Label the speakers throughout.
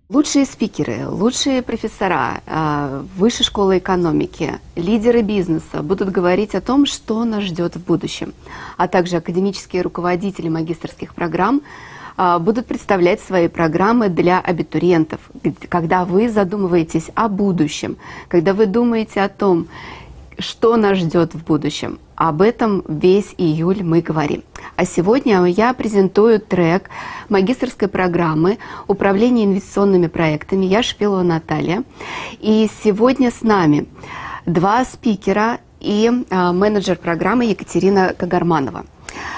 Speaker 1: Лучшие спикеры, лучшие профессора Высшей школы экономики, лидеры бизнеса будут говорить о том, что нас ждет в будущем, а также академические руководители магистерских программ будут представлять свои программы для абитуриентов. Когда вы задумываетесь о будущем, когда вы думаете о том, что нас ждет в будущем, об этом весь июль мы говорим. А сегодня я презентую трек магистерской программы «Управление инвестиционными проектами». Я Шпилова Наталья. И сегодня с нами два спикера и менеджер программы Екатерина Кагарманова.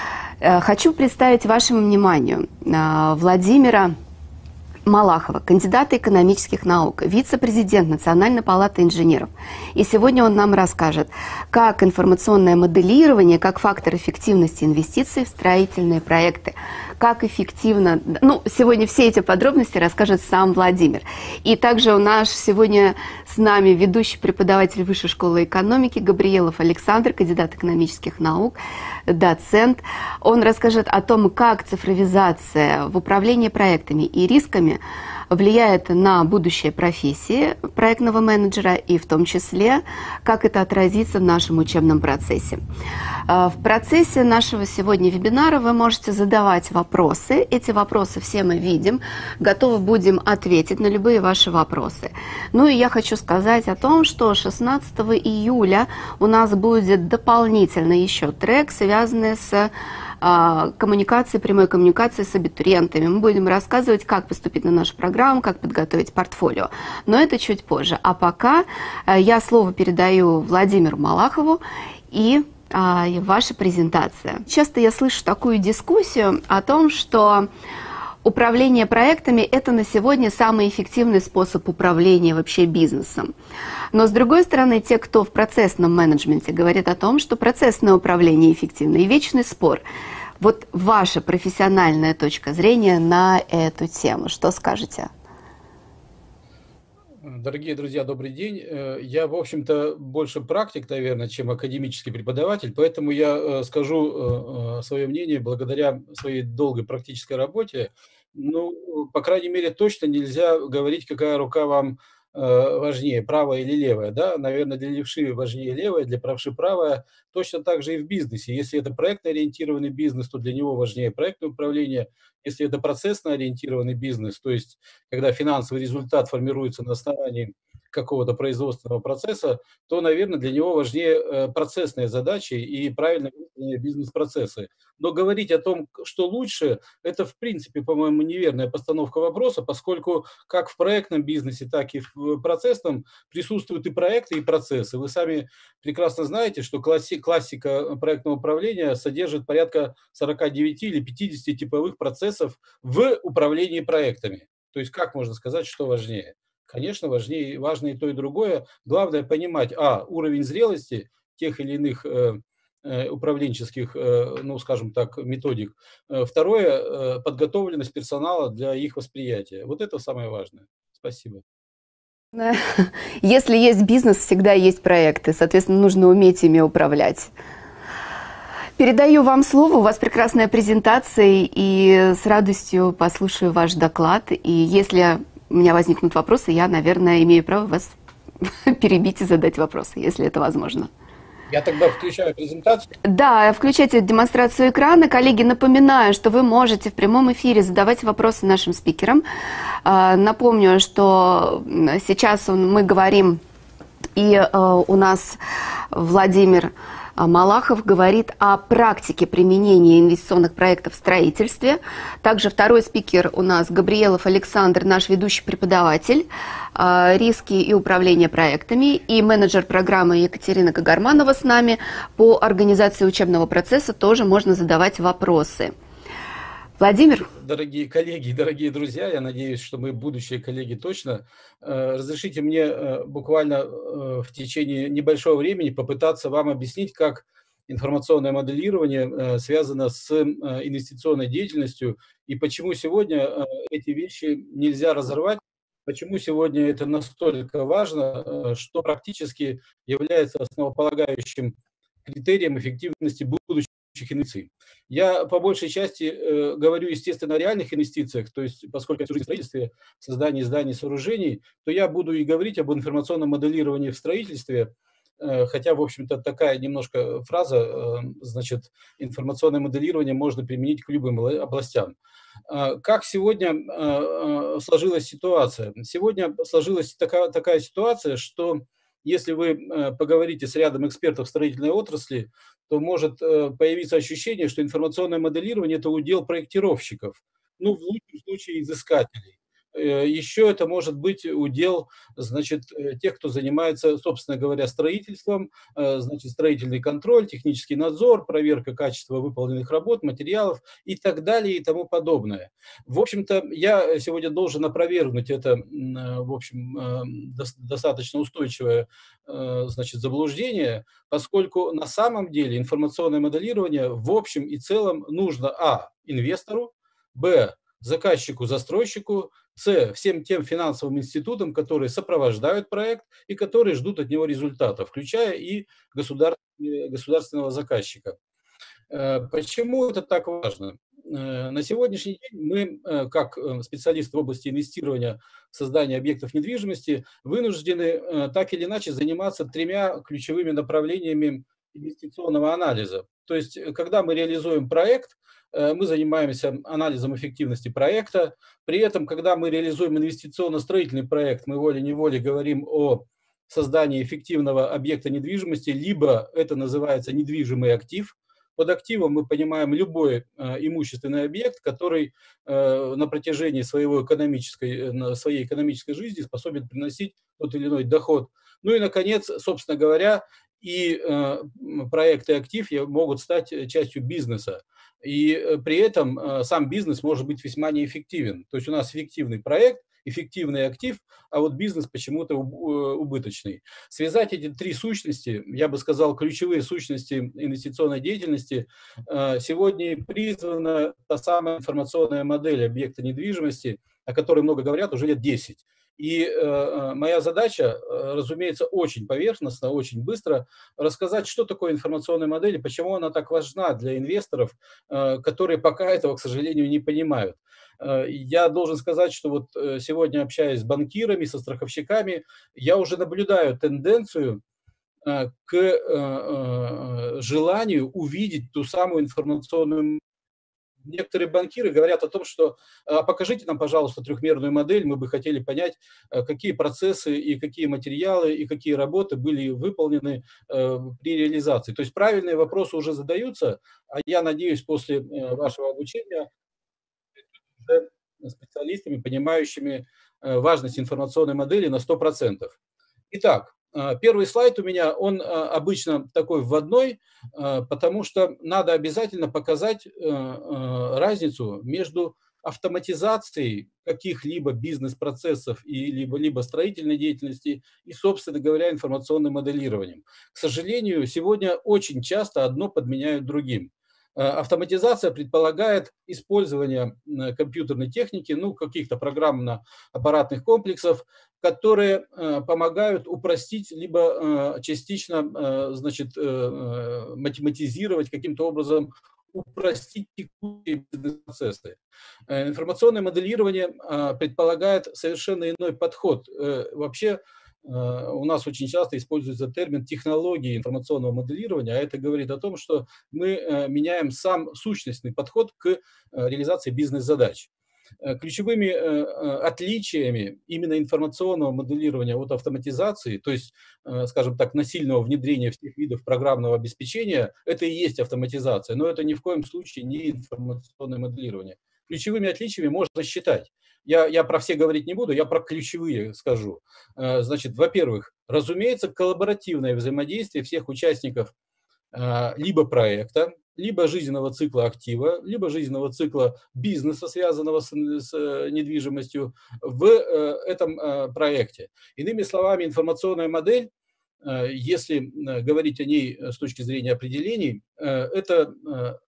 Speaker 1: Хочу представить вашему вниманию Владимира Малахова, кандидата экономических наук, вице-президент Национальной палаты инженеров. И сегодня он нам расскажет, как информационное моделирование, как фактор эффективности инвестиций в строительные проекты, как эффективно... сегодня все эти подробности расскажет сам Владимир. И также у нас сегодня с нами ведущий преподаватель Высшей школы экономики Габриелов Александр, кандидат экономических наук, доцент. Он расскажет о том, как цифровизация в управлении проектами и рисками влияет на будущее профессии проектного менеджера и в том числе, как это отразится в нашем учебном процессе. В процессе нашего сегодня вебинара вы можете задавать вопросы. Эти вопросы все мы видим, готовы будем ответить на любые ваши вопросы. Ну и я хочу сказать о том, что 16 июля у нас будет дополнительно еще трек, связанный с коммуникации, прямой коммуникации с абитуриентами. Мы будем рассказывать, как поступить на нашу программу, как подготовить портфолио. Но это чуть позже. А пока я слово передаю Владимиру Малахову и ваша презентация. Часто я слышу такую дискуссию о том, что управление проектами – это на сегодня самый эффективный способ управления вообще бизнесом. Но, с другой стороны, те, кто в процессном менеджменте, говорят о том, что процессное управление эффективно, и вечный спор. Вот ваша профессиональная точка зрения на эту тему. Что скажете?
Speaker 2: Дорогие друзья, добрый день. Я, в общем-то, больше практик, наверное, чем академический преподаватель, поэтому я скажу свое мнение благодаря своей долгой практической работе. Ну, по крайней мере, точно нельзя говорить, какая рука вам важнее, правая или левая. Да? Наверное, для левши важнее левая, для правши правая. Точно так же и в бизнесе. Если это проектно-ориентированный бизнес, то для него важнее проектное управление. Если это процессно-ориентированный бизнес, то есть когда финансовый результат формируется на основании какого-то производственного процесса, то, наверное, для него важнее процессные задачи и правильно выполненные бизнес-процессы. Но говорить о том, что лучше, это, в принципе, по-моему, неверная постановка вопроса, поскольку как в проектном бизнесе, так и в процессном присутствуют и проекты, и процессы. Вы сами прекрасно знаете, что классика проектного управления содержит порядка 49 или 50 типовых процессов в управлении проектами. То есть как можно сказать, что важнее? Конечно, важно и то, и другое. Главное понимать, уровень зрелости тех или иных управленческих, ну, скажем так, методик. Второе, подготовленность персонала для их восприятия. Вот это самое важное. Спасибо.
Speaker 1: Если есть бизнес, всегда есть проекты. Соответственно, нужно уметь ими управлять. Передаю вам слово, у вас прекрасная презентация, и с радостью послушаю ваш доклад. И если у меня возникнут вопросы, я, наверное, имею право вас перебить и задать вопросы, если это возможно.
Speaker 2: Я тогда включаю презентацию.
Speaker 1: Да, включайте демонстрацию экрана. Коллеги, напоминаю, что вы можете в прямом эфире задавать вопросы нашим спикерам. Напомню, что сейчас мы говорим, и у нас Владимир Малахов говорит о практике применения инвестиционных проектов в строительстве. Также второй спикер у нас Габриелов Александр, наш ведущий преподаватель риски и управление проектами, и менеджер программы Екатерина Кагарманова с нами. По организации учебного процесса тоже можно задавать вопросы. Владимир?
Speaker 2: Дорогие коллеги, дорогие друзья, я надеюсь, что мы будущие коллеги точно. Разрешите мне буквально в течение небольшого времени попытаться вам объяснить, как информационное моделирование связано с инвестиционной деятельностью и почему сегодня эти вещи нельзя разорвать, почему сегодня это настолько важно, что практически является основополагающим критерием эффективности будущего инвестиций. Я по большей части говорю, естественно, о реальных инвестициях, то есть поскольку я в строительстве, в создании зданий, сооружений, то я буду и говорить об информационном моделировании в строительстве, хотя, в общем-то, такая немножко фраза, значит, информационное моделирование можно применить к любым областям. Как сегодня сложилась ситуация? Сегодня сложилась такая ситуация, что если вы поговорите с рядом экспертов строительной отрасли, то может появиться ощущение, что информационное моделирование – это удел проектировщиков, ну, в лучшем случае, изыскателей. Еще это может быть удел, значит, тех, кто занимается, собственно говоря, строительством, значит, строительный контроль, технический надзор, проверка качества выполненных работ, материалов и так далее и тому подобное. В общем-то, я сегодня должен опровергнуть это, в общем, достаточно устойчивое, значит, заблуждение, поскольку на самом деле информационное моделирование в общем и целом нужно инвестору, заказчику, застройщику, всем тем финансовым институтам, которые сопровождают проект и которые ждут от него результата, включая и государственного заказчика. Почему это так важно? На сегодняшний день мы, как специалисты в области инвестирования в создание объектов недвижимости, вынуждены так или иначе заниматься тремя ключевыми направлениями инвестиционного анализа. То есть, когда мы реализуем проект, мы занимаемся анализом эффективности проекта. При этом, когда мы реализуем инвестиционно-строительный проект, мы волей-неволей говорим о создании эффективного объекта недвижимости, либо это называется недвижимый актив. Под активом мы понимаем любой имущественный объект, который на протяжении своей экономической жизни способен приносить тот или иной доход. Ну и, наконец, собственно говоря, и проект и актив могут стать частью бизнеса. И при этом сам бизнес может быть весьма неэффективен. То есть у нас эффективный проект, эффективный актив, а вот бизнес почему-то убыточный. Связать эти три сущности, я бы сказал, ключевые сущности инвестиционной деятельности, сегодня призвана та самая информационная модель объекта недвижимости, о которой много говорят уже лет 10. И моя задача, разумеется, очень поверхностно, очень быстро рассказать, что такое информационная модель и почему она так важна для инвесторов, которые пока этого, к сожалению, не понимают. Я должен сказать, что вот сегодня, общаясь с банкирами, со страховщиками, я уже наблюдаю тенденцию к желанию увидеть ту самую информационную. Некоторые банкиры говорят о том, что покажите нам, пожалуйста, трехмерную модель, мы бы хотели понять, какие процессы и какие материалы и какие работы были выполнены при реализации. То есть правильные вопросы уже задаются, а я надеюсь, после вашего обучения специалистами, понимающими важность информационной модели на 100%. Итак, первый слайд у меня, он обычно такой вводной, потому что надо обязательно показать разницу между автоматизацией каких-либо бизнес-процессов и либо строительной деятельности и, собственно говоря, информационным моделированием. К сожалению, сегодня очень часто одно подменяют другим. Автоматизация предполагает использование компьютерной техники, ну, каких-то программно-аппаратных комплексов, которые помогают упростить, либо частично, значит, математизировать, каким-то образом упростить текущие бизнес-процессы. Информационное моделирование предполагает совершенно иной подход. Вообще, у нас очень часто используется термин технологии информационного моделирования, а это говорит о том, что мы меняем сам сущностный подход к реализации бизнес-задач. Ключевыми отличиями именно информационного моделирования от автоматизации, то есть, скажем так, насильного внедрения всех видов программного обеспечения, это и есть автоматизация, но это ни в коем случае не информационное моделирование. Ключевыми отличиями можно считать. Я про все говорить не буду, я про ключевые скажу. Значит, во-первых, разумеется, коллаборативное взаимодействие всех участников либо проекта, либо жизненного цикла актива, либо жизненного цикла бизнеса, связанного с недвижимостью в этом проекте. Иными словами, информационная модель, если говорить о ней с точки зрения определений, это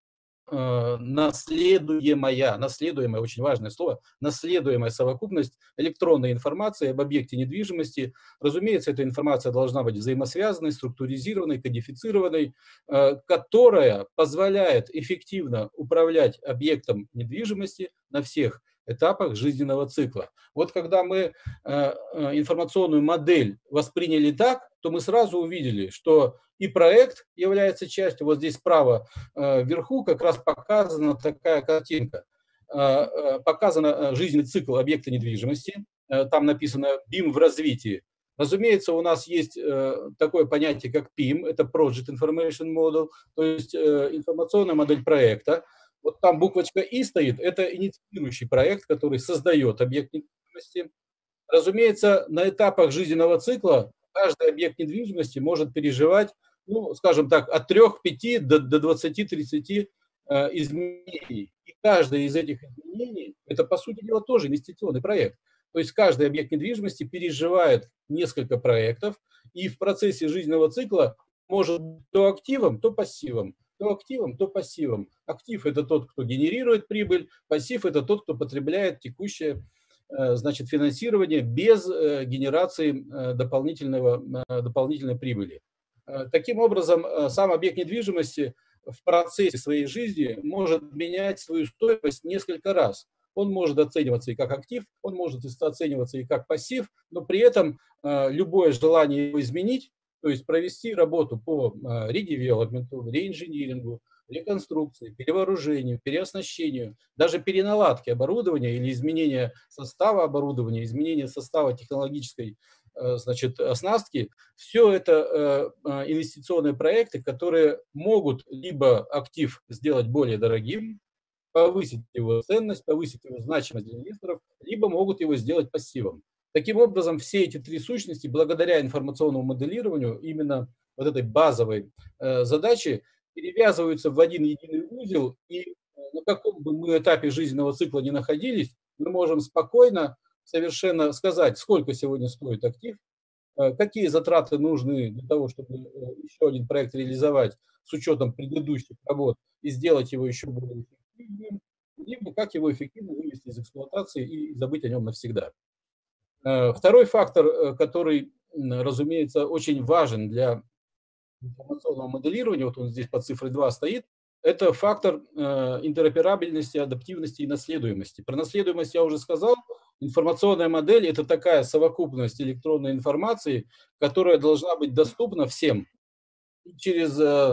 Speaker 2: наследуемая, очень важное слово, наследуемая совокупность электронной информации об объекте недвижимости. Разумеется, эта информация должна быть взаимосвязанной, структуризированной, кодифицированной, которая позволяет эффективно управлять объектом недвижимости на всех этапах жизненного цикла. Вот когда мы информационную модель восприняли так, то мы сразу увидели, что и проект является частью. Вот здесь справа вверху как раз показана такая картинка. Показан жизненный цикл объекта недвижимости. Там написано BIM в развитии. Разумеется, у нас есть такое понятие, как PIM, это Project Information Model, то есть информационная модель проекта. Вот там буквочка И стоит, это инициирующий проект, который создает объект недвижимости. Разумеется, на этапах жизненного цикла каждый объект недвижимости может переживать, ну, скажем так, от 3-5 до 20-30 изменений. И каждое из этих изменений, это, по сути дела, тоже инвестиционный проект. То есть каждый объект недвижимости переживает несколько проектов, и в процессе жизненного цикла может быть то активом, то пассивом. То активом, то пассивом. Актив – это тот, кто генерирует прибыль, пассив – это тот, кто потребляет текущее, значит, финансирование без генерации дополнительной прибыли. Таким образом, сам объект недвижимости в процессе своей жизни может менять свою стоимость несколько раз. Он может оцениваться и как актив, он может оцениваться и как пассив, но при этом любое желание его изменить, то есть провести работу по редевелопменту, реинжинирингу, реконструкции, перевооружению, переоснащению, даже переналадке оборудования или изменения состава оборудования, изменения состава технологической, значит, оснастки, все это инвестиционные проекты, которые могут либо актив сделать более дорогим, повысить его ценность, повысить его значимость для инвесторов, либо могут его сделать пассивом. Таким образом, все эти три сущности, благодаря информационному моделированию, именно вот этой базовой задачи, перевязываются в один единый узел, и на каком бы мы этапе жизненного цикла ни находились, мы можем спокойно совершенно сказать, сколько сегодня стоит актив, какие затраты нужны для того, чтобы еще один проект реализовать с учетом предыдущих работ и сделать его еще более эффективным, либо как его эффективно вывести из эксплуатации и забыть о нем навсегда. Второй фактор, который, разумеется, очень важен для информационного моделирования, вот он здесь под цифрой 2 стоит, это фактор интероперабельности, адаптивности и наследуемости. Про наследуемость я уже сказал. Информационная модель – это такая совокупность электронной информации, которая должна быть доступна всем через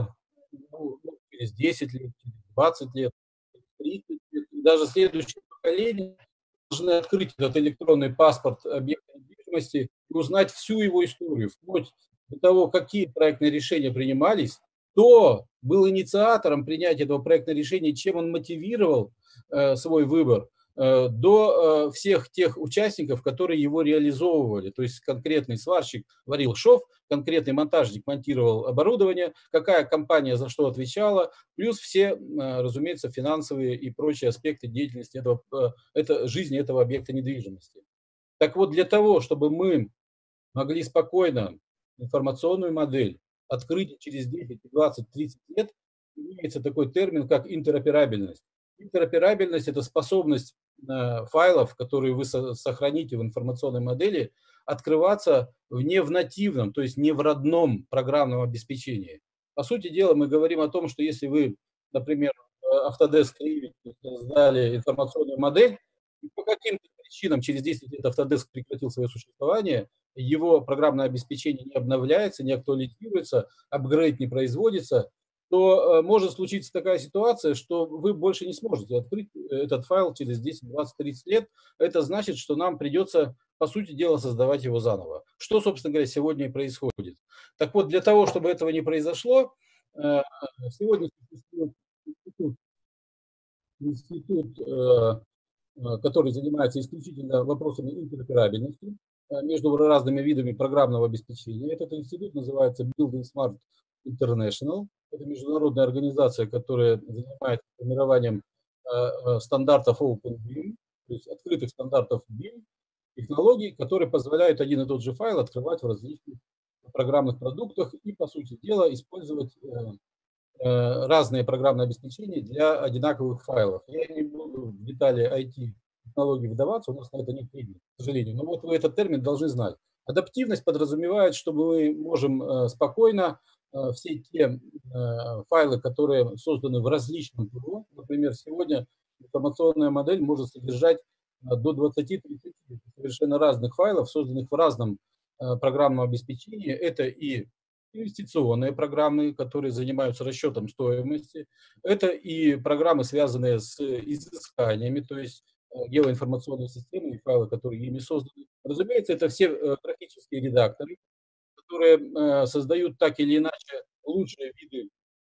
Speaker 2: 10 лет, через 20 лет, 30 лет, и даже следующее поколение должны открыть этот электронный паспорт объекта недвижимости и узнать всю его историю, вплоть до того, какие проектные решения принимались, кто был инициатором принятия этого проектного решения, чем он мотивировал свой выбор, до всех тех участников, которые его реализовывали. То есть конкретный сварщик варил шов, конкретный монтажник монтировал оборудование, какая компания за что отвечала, плюс все, разумеется, финансовые и прочие аспекты деятельности жизни этого объекта недвижимости. Так вот, для того, чтобы мы могли спокойно информационную модель открыть через 10, 20, 30 лет, имеется такой термин, как интероперабельность. Интероперабельность – это способность файлов, которые вы сохраните в информационной модели, открываться не в нативном, то есть не в родном программном обеспечении. По сути дела, мы говорим о том, что если вы, например, в Autodesk Revit создали информационную модель, и по каким-то причинам через 10 лет Autodesk прекратил свое существование, его программное обеспечение не обновляется, не актуализируется, апгрейд не производится, то может случиться такая ситуация, что вы больше не сможете открыть этот файл через 10, 20, 30 лет. Это значит, что нам придется, по сути дела, создавать его заново. Что, собственно говоря, сегодня и происходит. Так вот, для того, чтобы этого не произошло, сегодня существует институт, который занимается исключительно вопросами интероперабельности между разными видами программного обеспечения. Этот институт называется Building Smart International. Это международная организация, которая занимается формированием стандартов OpenBIM, то есть открытых стандартов BIM, технологий, которые позволяют один и тот же файл открывать в различных программных продуктах и, по сути дела, использовать разные программные обеспечения для одинаковых файлов. Я не буду в детали IT-технологий вдаваться, у нас на это нет времени, к сожалению. Но вот вы этот термин должны знать. Адаптивность подразумевает, что мы можем спокойно все те файлы, которые созданы в различном ПО, например, сегодня информационная модель может содержать до 20-30 совершенно разных файлов, созданных в разном программном обеспечении. Это и инвестиционные программы, которые занимаются расчетом стоимости. Это и программы, связанные с изысканиями, то есть геоинформационные системы и файлы, которые ими созданы. Разумеется, это все графические редакторы, которые создают так или иначе лучшие виды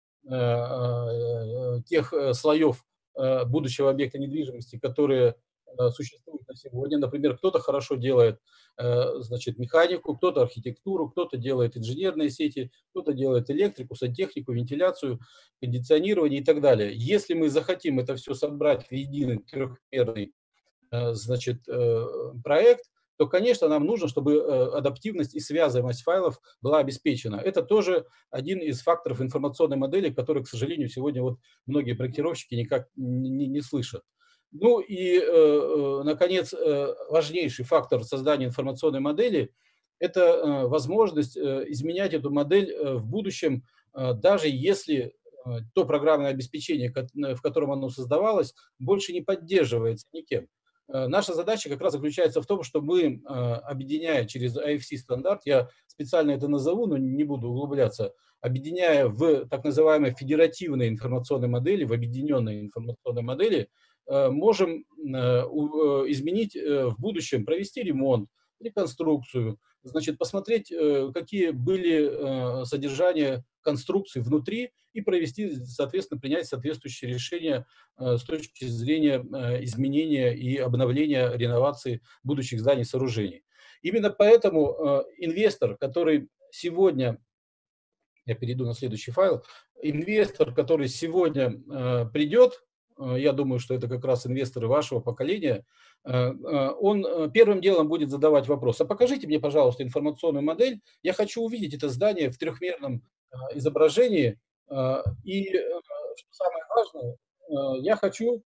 Speaker 2: тех слоев будущего объекта недвижимости, которые существуют на сегодня. Например, кто-то хорошо делает значит, механику, кто-то архитектуру, кто-то делает инженерные сети, кто-то делает электрику, сантехнику, вентиляцию, кондиционирование и так далее. Если мы захотим это все собрать в единый трехмерный значит, проект, то, конечно, нам нужно, чтобы адаптивность и связываемость файлов была обеспечена. Это тоже один из факторов информационной модели, который, к сожалению, сегодня вот многие проектировщики никак не слышат. Ну и, наконец, важнейший фактор создания информационной модели – это возможность изменять эту модель в будущем, даже если то программное обеспечение, в котором оно создавалось, больше не поддерживается никем. Наша задача как раз заключается в том, что мы, объединяя через AFC-стандарт, я специально это назову, но не буду углубляться, объединяя в так называемой федеративной информационной модели, в объединенной информационной модели, можем изменить в будущем, провести ремонт, реконструкцию, значит, посмотреть, какие были содержания конструкций внутри и провести, соответственно, принять соответствующие решения с точки зрения изменения и обновления, реновации будущих зданий и сооружений. Именно поэтому инвестор, который сегодня, я перейду на следующий файл, инвестор, который сегодня придет, я думаю, что это как раз инвесторы вашего поколения, он первым делом будет задавать вопрос: а покажите мне, пожалуйста, информационную модель, я хочу увидеть это здание в трехмерном изображении, и, что самое важное, я хочу,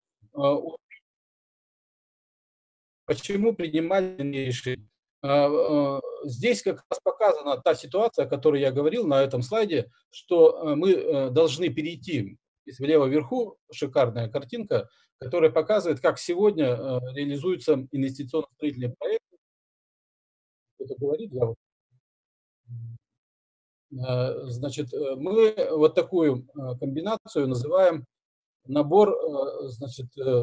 Speaker 2: почему принимали решения. Здесь как раз показана та ситуация, о которой я говорил на этом слайде, что мы должны перейти. Здесь влево вверху шикарная картинка, которая показывает, как сегодня реализуется инвестиционно-строительный проект. Это говорит, я вот, значит, мы вот такую комбинацию называем набор, значит,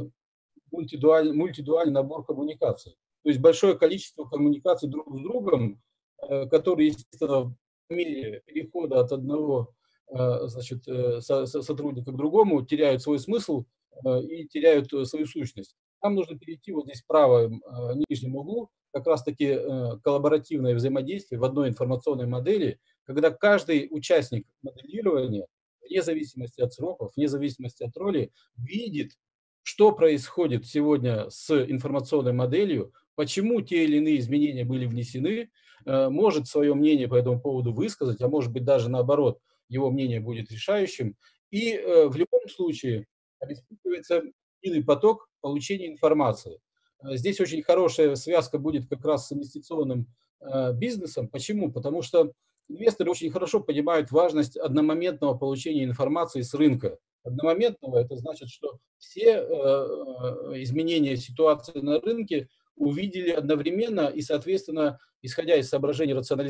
Speaker 2: мультидуальный набор коммуникаций. То есть большое количество коммуникаций друг с другом, которые, естественно, в мере перехода от одного значит, сотрудника к другому теряют свой смысл и теряют свою сущность. Нам нужно перейти вот здесь в правом нижнем углу как раз-таки коллаборативное взаимодействие в одной информационной модели, когда каждый участник моделирования, вне зависимости от сроков, вне зависимости от роли, видит, что происходит сегодня с информационной моделью, почему те или иные изменения были внесены, может свое мнение по этому поводу высказать, а может быть даже наоборот, его мнение будет решающим. И в любом случае обеспечивается единый поток получения информации. Здесь очень хорошая связка будет как раз с инвестиционным бизнесом. Почему? Потому что инвесторы очень хорошо понимают важность одномоментного получения информации с рынка. Одномоментного – это значит, что все изменения ситуации на рынке увидели одновременно и, соответственно, исходя из соображений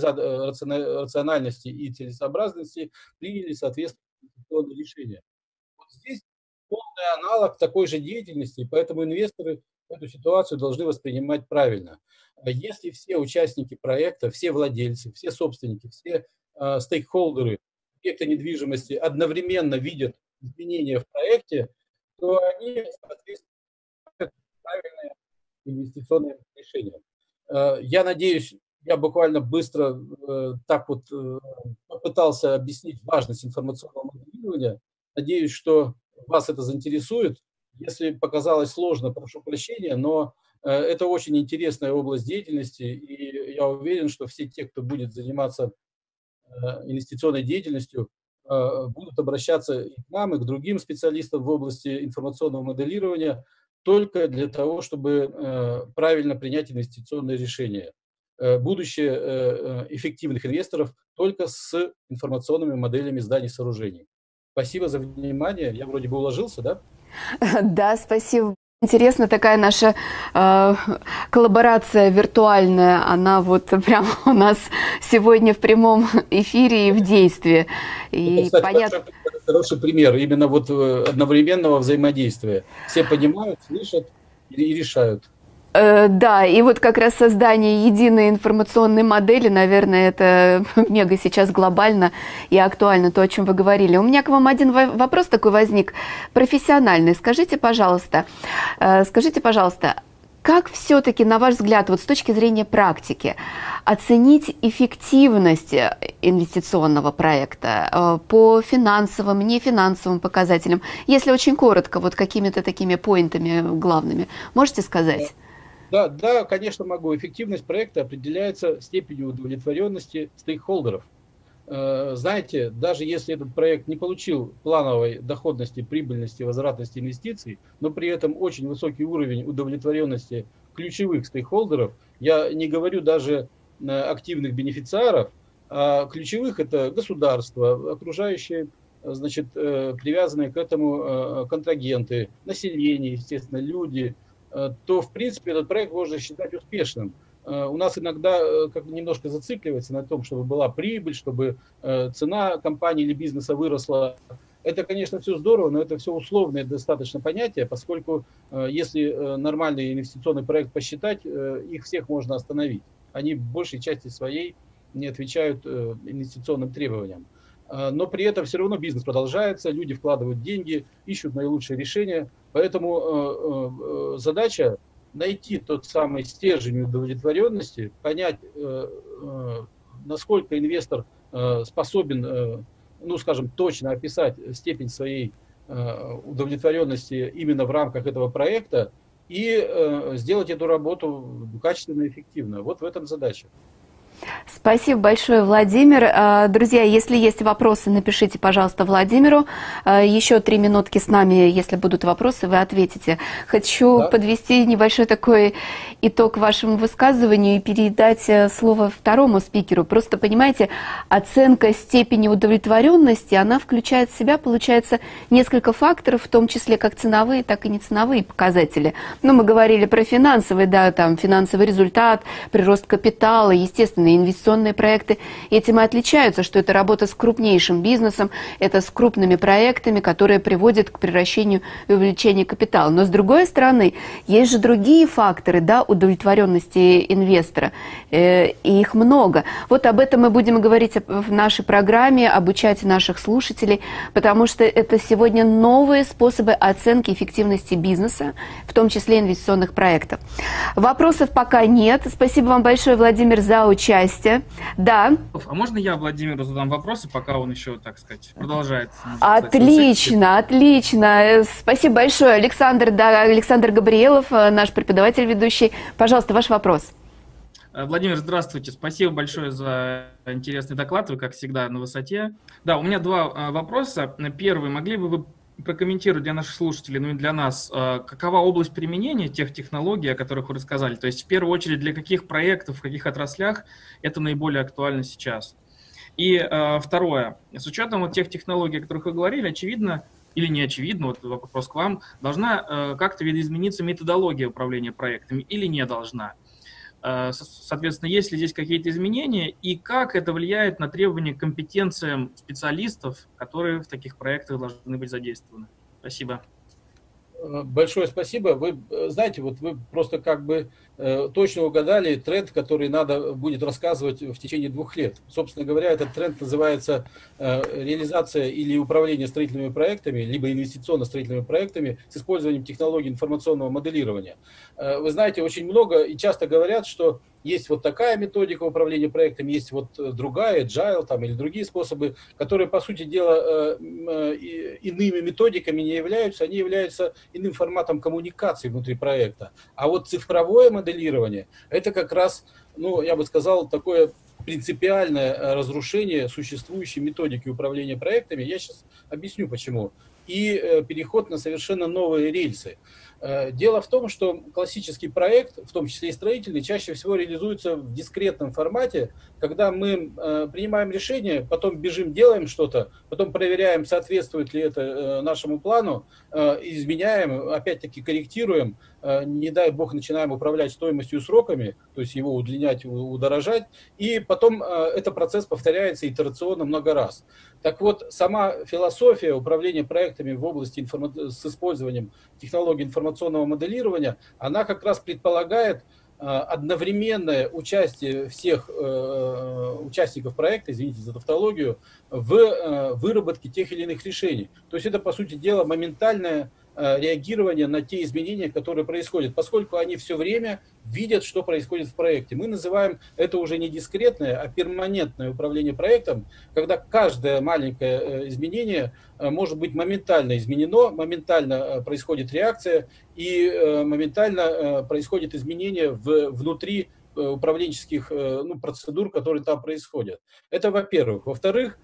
Speaker 2: рациональности и целесообразности, приняли соответствующие решения. Вот здесь полный аналог такой же деятельности, поэтому инвесторы эту ситуацию должны воспринимать правильно. Если все участники проекта, все владельцы, все собственники, все стейкхолдеры объекта недвижимости одновременно видят изменения в проекте, то они, соответственно, правильные инвестиционные решения. Я надеюсь, я буквально быстро так вот попытался объяснить важность информационного моделирования. Надеюсь, что вас это заинтересует. Если показалось сложно, прошу прощения, но это очень интересная область деятельности, и я уверен, что все те, кто будет заниматься инвестиционной деятельностью, будут обращаться и к нам, и к другим специалистам в области информационного моделирования только для того, чтобы правильно принять инвестиционное решение. Будущее эффективных инвесторов только с информационными моделями зданий и сооружений. Спасибо за внимание. Я вроде бы уложился, да?
Speaker 1: Да, спасибо. Интересно, такая наша коллаборация виртуальная, она вот прямо у нас сегодня в прямом эфире и в действии. И
Speaker 2: это, кстати,
Speaker 1: понятно...
Speaker 2: хороший пример именно вот одновременного взаимодействия. Все понимают, слышат и решают.
Speaker 1: Да, и вот как раз создание единой информационной модели, наверное, это мега сейчас глобально и актуально, то, о чем вы говорили. У меня к вам один вопрос такой возник, профессиональный. Скажите, пожалуйста, как все-таки, на ваш взгляд, вот с точки зрения практики, оценить эффективность инвестиционного проекта по финансовым, нефинансовым показателям? Если очень коротко, вот какими-то такими поинтами главными, можете сказать?
Speaker 2: Да, конечно, могу. Эффективность проекта определяется степенью удовлетворенности стейкхолдеров. Знаете, даже если этот проект не получил плановой доходности, прибыльности, возвратности инвестиций, но при этом очень высокий уровень удовлетворенности ключевых стейкхолдеров, я не говорю даже активных бенефициаров, а ключевых — это государство, окружающие, значит, привязанные к этому контрагенты, население, естественно, люди, то, в принципе, этот проект можно считать успешным. У нас иногда как немножко зацикливается на том, чтобы была прибыль, чтобы цена компании или бизнеса выросла. Это, конечно, все здорово, но это все условное достаточно понятие, поскольку если нормальный инвестиционный проект посчитать, их всех можно остановить. Они в большей части своей не отвечают инвестиционным требованиям. Но при этом все равно бизнес продолжается, люди вкладывают деньги, ищут наилучшие решения. Поэтому задача найти тот самый стержень удовлетворенности, понять, насколько инвестор способен, ну, скажем, точно описать степень своей удовлетворенности именно в рамках этого проекта и сделать эту работу качественно и эффективно. Вот в этом задача.
Speaker 1: Спасибо большое, Владимир. Друзья, если есть вопросы, напишите, пожалуйста, Владимиру. Еще 3 минутки с нами, если будут вопросы, вы ответите. Хочу подвести небольшой такой итог вашему высказыванию и передать слово второму спикеру. Просто, понимаете, оценка степени удовлетворенности, она включает в себя, получается, несколько факторов, в том числе как ценовые, так и неценовые показатели. Ну, мы говорили про финансовый, да, там, финансовый результат, прирост капитала, естественно, инвестиционные проекты этим и отличаются, что это работа с крупнейшим бизнесом, это с крупными проектами, которые приводят к превращению и увеличению капитала. Но с другой стороны, есть же другие факторы, да, удовлетворенности инвестора, и их много. Вот об этом мы будем говорить в нашей программе, обучать наших слушателей, потому что это сегодня новые способы оценки эффективности бизнеса, в том числе инвестиционных проектов. Вопросов пока нет. Спасибо вам большое, Владимир, за участие. Да.
Speaker 3: А можно я Владимиру задам вопросы, пока он еще, так сказать, продолжает?
Speaker 1: Отлично, отлично. Спасибо большое, Александр. Да, Александр Габриелов, наш преподаватель ведущий. Пожалуйста, ваш вопрос.
Speaker 3: Владимир, здравствуйте. Спасибо большое за интересный доклад. Вы, как всегда, на высоте. Да, у меня 2 вопроса. Первый. Могли бы вы прокомментировать для наших слушателей, ну и для нас, какова область применения тех технологий, о которых вы рассказали? То есть, в первую очередь, для каких проектов, в каких отраслях это наиболее актуально сейчас? И второе. С учетом вот тех технологий, о которых вы говорили, очевидно или не очевидно, вот вопрос к вам, должна как-то видоизмениться методология управления проектами или не должна? Соответственно, есть ли здесь какие-то изменения и как это влияет на требования к компетенциям специалистов, которые в таких проектах должны быть задействованы? Спасибо.
Speaker 2: Большое спасибо. Вы знаете, вот вы просто как бы точно угадали тренд, который надо будет рассказывать в течение 2 лет. Собственно говоря, этот тренд называется реализация или управление строительными проектами, либо инвестиционно-строительными проектами с использованием технологий информационного моделирования. Вы знаете, очень много и часто говорят, что есть вот такая методика управления проектами, есть вот другая, agile там, или другие способы, которые, по сути дела, иными методиками не являются, они являются иным форматом коммуникации внутри проекта. А вот цифровое моделирование, это как раз, ну, я бы сказал, такое принципиальное разрушение существующей методики управления проектами. Я сейчас объясню почему. И переход на совершенно новые рельсы. Дело в том, что классический проект, в том числе и строительный, чаще всего реализуется в дискретном формате, когда мы принимаем решение, потом бежим, делаем что-то, потом проверяем, соответствует ли это нашему плану, изменяем, опять-таки корректируем, не дай бог начинаем управлять стоимостью и сроками, то есть его удлинять, удорожать, и потом этот процесс повторяется итерационно много раз. Так вот, сама философия управления проектами в области с использованием технологий информационного моделирования, она как раз предполагает одновременное участие всех участников проекта, извините за тавтологию, в выработке тех или иных решений. То есть это, по сути дела, моментальное реагирование на те изменения, которые происходят, поскольку они все время видят, что происходит в проекте. Мы называем это уже не дискретное, а перманентное управление проектом, когда каждое маленькое изменение может быть моментально изменено, моментально происходит реакция и моментально происходит изменение внутри управленческих процедур, которые там происходят. Это во-первых. Во-вторых,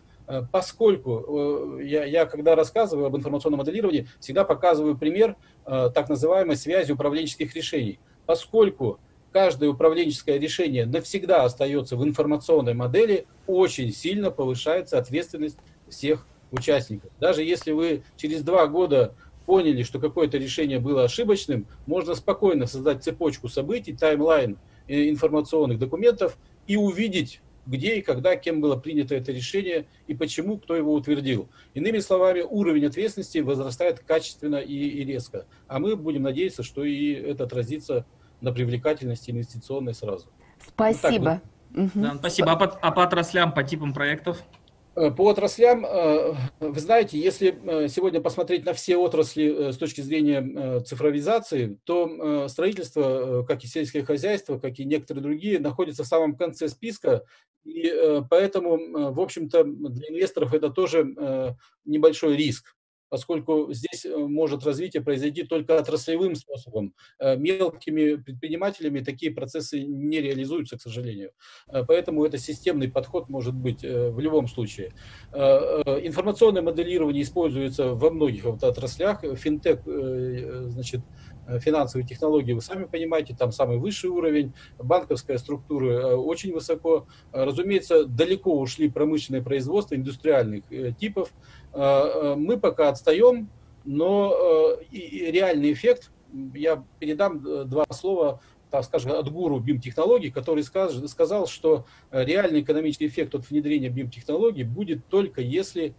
Speaker 2: поскольку я, когда рассказываю об информационном моделировании, всегда показываю пример так называемой связи управленческих решений. Поскольку каждое управленческое решение навсегда остается в информационной модели, очень сильно повышается ответственность всех участников. Даже если вы через 2 года поняли, что какое-то решение было ошибочным, можно спокойно создать цепочку событий, таймлайн информационных документов и увидеть, где и когда, кем было принято это решение и почему, кто его утвердил. Иными словами, уровень ответственности возрастает качественно и резко. А мы будем надеяться, что и это отразится на привлекательности инвестиционной сразу.
Speaker 1: Спасибо.
Speaker 3: Вот так, да, спасибо. А по отраслям, по типам проектов?
Speaker 2: По отраслям, вы знаете, если сегодня посмотреть на все отрасли с точки зрения цифровизации, то строительство, как и сельское хозяйство, как и некоторые другие, находятся в самом конце списка. И поэтому, в общем-то, для инвесторов это тоже небольшой риск, поскольку здесь может развитие произойти только отраслевым способом. Мелкими предпринимателями такие процессы не реализуются, к сожалению. Поэтому это системный подход может быть в любом случае. Информационное моделирование используется во многих отраслях. Финтех, значит, финансовые технологии, вы сами понимаете, там самый высший уровень, банковская структура очень высоко. Разумеется, далеко ушли промышленное производство индустриальных типов. Мы пока отстаем, но реальный эффект, я передам 2 слова, так скажем, от гуру BIM-технологий, который сказал, что реальный экономический эффект от внедрения BIM-технологий будет только если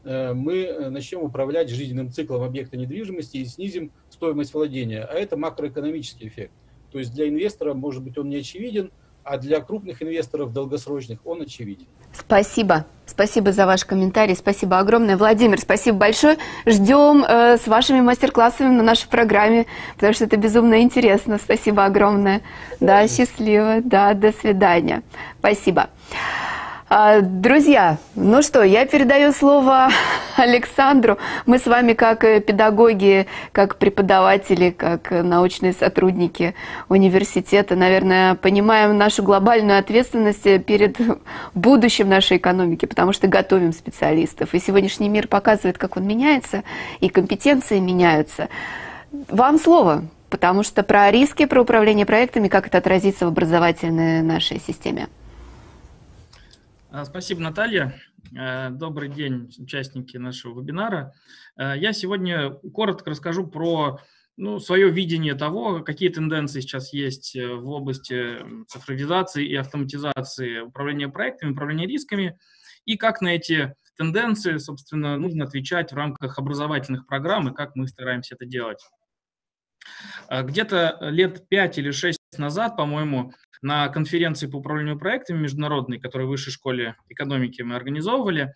Speaker 2: мы начнем управлять жизненным циклом объекта недвижимости и снизим стоимость владения. А это макроэкономический эффект. То есть для инвестора, может быть, он не очевиден, а для крупных инвесторов долгосрочных он очевиден.
Speaker 1: Спасибо. Спасибо за ваш комментарий. Спасибо огромное. Владимир, спасибо большое. Ждем с вашими мастер-классами на нашей программе, потому что это безумно интересно. Спасибо огромное. Да, счастливо. Да, до свидания. Спасибо. Друзья, ну что, я передаю слово Александру. Мы с вами как педагоги, как преподаватели, как научные сотрудники университета, наверное, понимаем нашу глобальную ответственность перед будущим нашей экономики, потому что готовим специалистов. И сегодняшний мир показывает, как он меняется, и компетенции меняются. Вам слово, потому что про риски, про управление проектами, как это отразится в образовательной нашей системе.
Speaker 3: Спасибо, Наталья. Добрый день, участники нашего вебинара. Я сегодня коротко расскажу про свое видение того, какие тенденции сейчас есть в области цифровизации и автоматизации управления проектами, управления рисками, и как на эти тенденции, собственно, нужно отвечать в рамках образовательных программ, и как мы стараемся это делать. Где-то лет 5 или 6 назад, по-моему, на конференции по управлению проектами международной, которую в Высшей школе экономики мы организовывали,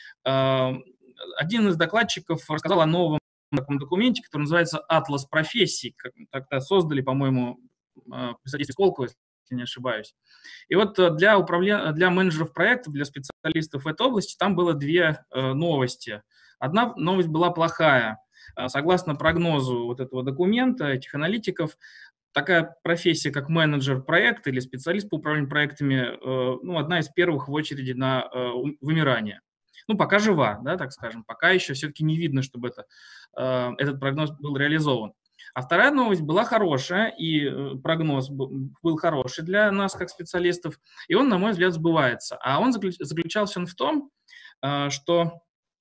Speaker 3: один из докладчиков рассказал о новом таком документе, который называется «Атлас профессий». Как-то создали, по-моему, при содействии Сколково, если не ошибаюсь. И вот для менеджеров проектов, для специалистов в этой области там было 2 новости. Одна новость была плохая. Согласно прогнозу вот этого документа, этих аналитиков, такая профессия, как менеджер проекта или специалист по управлению проектами, ну, одна из первых в очереди на вымирание. Ну, пока жива, да, так скажем, пока еще все-таки не видно, чтобы этот прогноз был реализован. А вторая новость была хорошая, и прогноз был хороший для нас, как специалистов, и он, на мой взгляд, сбывается. А он заключался в том, что,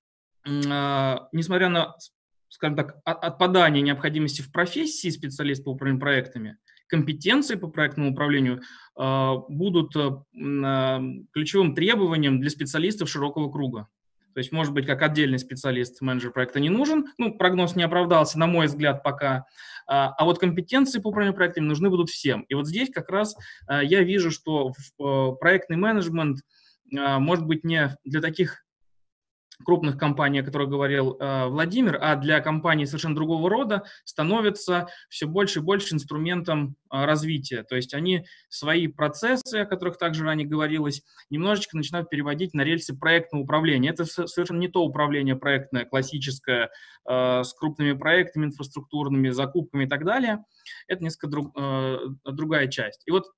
Speaker 3: несмотря на, скажем так, отпадание необходимости в профессии специалиста по управлению проектами, компетенции по проектному управлению будут ключевым требованием для специалистов широкого круга. То есть, может быть, как отдельный специалист, менеджер проекта не нужен, ну, прогноз не оправдался, на мой взгляд, пока, а вот компетенции по управлению проектами нужны будут всем. И вот здесь как раз я вижу, что проектный менеджмент, может быть, не для таких крупных компаний, о которых говорил Владимир, а для компаний совершенно другого рода становится все больше и больше инструментом развития. То есть они свои процессы, о которых также ранее говорилось, немножечко начинают переводить на рельсы проектного управления. Это совершенно не то управление проектное, классическое, с крупными проектами, инфраструктурными, закупками и так далее. Это несколько другая часть. И вот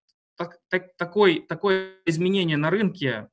Speaker 3: такое изменение на рынке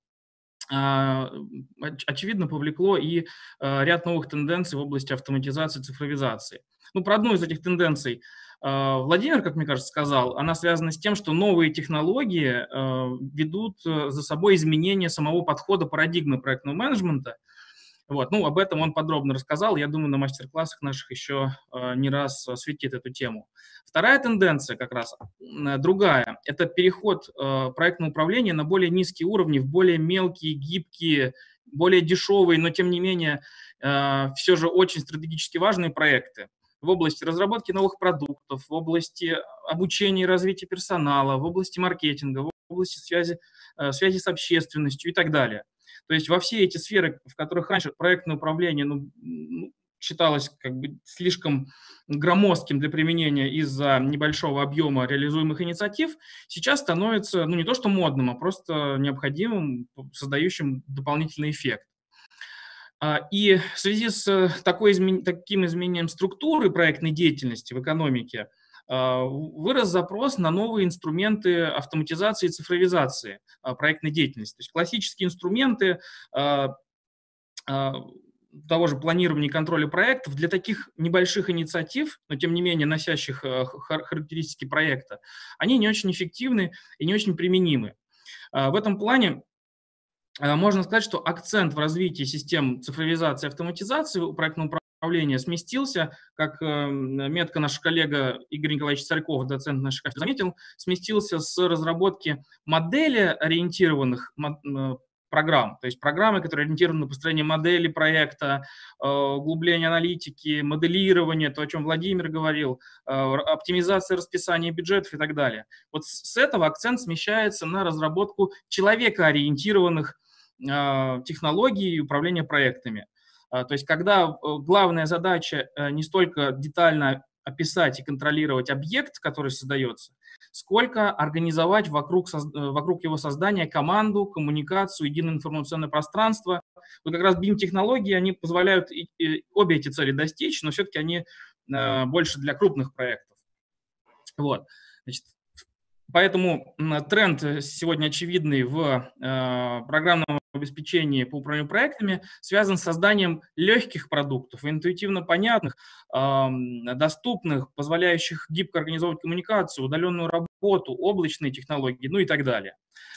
Speaker 3: очевидно, повлекло и ряд новых тенденций в области автоматизации и цифровизации. Ну, про одну из этих тенденций Владимир, как мне кажется, сказал, она связана с тем, что новые технологии ведут за собой изменение самого подхода парадигмы проектного менеджмента. Вот. Ну, об этом он подробно рассказал. Я думаю, на мастер-классах наших еще не раз осветит эту тему. Вторая тенденция как раз другая. Это переход проектного управления на более низкие уровни, в более мелкие, гибкие, более дешевые, но тем не менее все же очень стратегически важные проекты в области разработки новых продуктов, в области обучения и развития персонала, в области маркетинга, в области связи с общественностью и так далее. То есть во все эти сферы, в которых раньше проектное управление считалось как бы слишком громоздким для применения из-за небольшого объема реализуемых инициатив, сейчас становится, ну, не то что модным, а просто необходимым, создающим дополнительный эффект. И в связи с таким изменением структуры проектной деятельности в экономике вырос запрос на новые инструменты автоматизации и цифровизации проектной деятельности. То есть классические инструменты того же планирования и контроля проектов для таких небольших инициатив, но тем не менее носящих характеристики проекта, они не очень эффективны и не очень применимы. В этом плане можно сказать, что акцент в развитии систем цифровизации и автоматизации у проектного управления сместился, как метко наш коллега Игорь Николаевич Царьков, доцент нашей кафедры, заметил, сместился с разработки модели ориентированных программ, то есть программы, которые ориентированы на построение модели проекта, углубление аналитики, моделирование, то, о чем Владимир говорил, оптимизация расписания бюджетов и так далее. Вот с этого акцент смещается на разработку человекоориентированных технологий управления проектами. То есть когда главная задача не столько детально описать и контролировать объект, который создается, сколько организовать вокруг его создания команду, коммуникацию, единое информационное пространство. Вот как раз BIM-технологии, они позволяют обе эти цели достичь, но все-таки они больше для крупных проектов. Вот. Значит, поэтому тренд сегодня очевидный в программном обеспечении по управлению проектами связан с созданием легких продуктов, интуитивно понятных, доступных, позволяющих гибко организовывать коммуникацию, удаленную работу, облачные технологии, ну и так далее.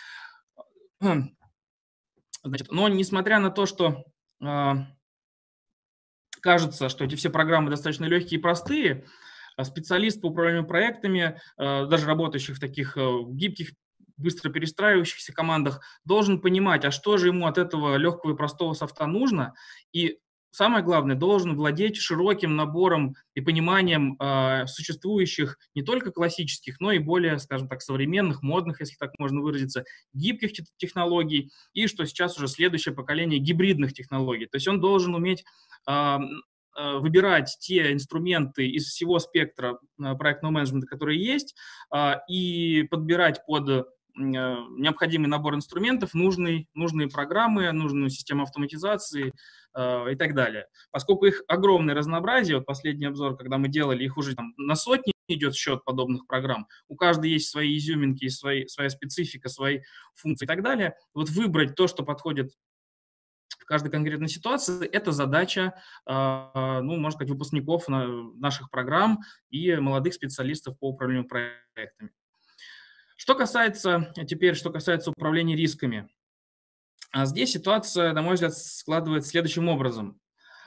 Speaker 3: Значит, но несмотря на то, что кажется, что эти все программы достаточно легкие и простые, специалист по управлению проектами, даже работающий в таких гибких, быстро перестраивающихся командах, должен понимать, а что же ему от этого легкого и простого софта нужно, и самое главное, должен владеть широким набором и пониманием существующих не только классических, но и более, скажем так, современных, модных, если так можно выразиться, гибких технологий, и что сейчас уже следующее поколение гибридных технологий. То есть он должен уметь выбирать те инструменты из всего спектра проектного менеджмента, которые есть, и подбирать под необходимый набор инструментов нужные программы, нужную систему автоматизации и так далее. Поскольку их огромное разнообразие, вот последний обзор, когда мы делали, их уже там на сотни идет счет подобных программ. У каждой есть свои изюминки, своя специфика, свои функции и так далее. Вот выбрать то, что подходит в каждой конкретной ситуации, это задача, ну, можно сказать, выпускников наших программ и молодых специалистов по управлению проектами. Что касается управления рисками, здесь ситуация, на мой взгляд, складывается следующим образом.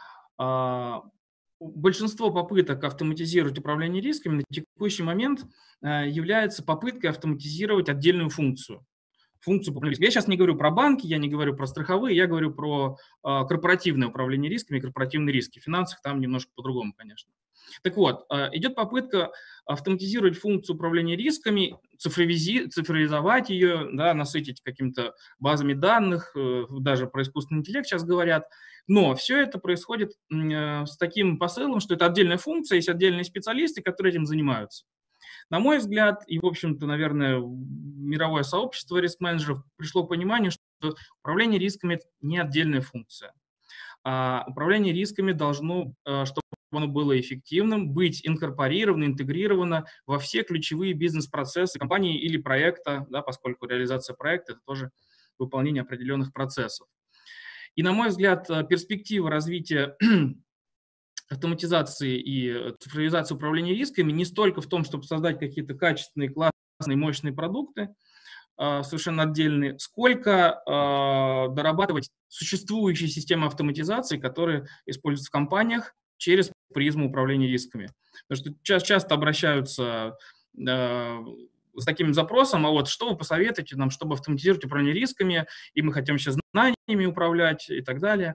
Speaker 3: Большинство попыток автоматизировать управление рисками на текущий момент является попыткой автоматизировать отдельную функцию управления рисками. Я сейчас не говорю про банки, я не говорю про страховые, я говорю про корпоративное управление рисками, корпоративные риски. В финансах там немножко по-другому, конечно. Так вот, идет попытка автоматизировать функцию управления рисками, цифровизовать ее, да, насытить какими-то базами данных, даже про искусственный интеллект сейчас говорят. Но все это происходит с таким посылом, что это отдельная функция, есть отдельные специалисты, которые этим занимаются. На мой взгляд, и, в общем-то, наверное, мировое сообщество риск-менеджеров пришло к пониманию, что управление рисками – это не отдельная функция. Управление рисками должно, чтобы оно было эффективным, быть инкорпорировано, интегрировано во все ключевые бизнес-процессы компании или проекта, да, поскольку реализация проекта – это тоже выполнение определенных процессов. И, на мой взгляд, перспектива развития автоматизации и цифровизации управления рисками не столько в том, чтобы создать какие-то качественные, классные, мощные продукты, совершенно отдельные, сколько дорабатывать существующие системы автоматизации, которые используются в компаниях через призму управления рисками. Потому что часто обращаются с таким запросом, а вот что вы посоветуете нам, чтобы автоматизировать управление рисками, и мы хотим сейчас знаниями управлять и так далее.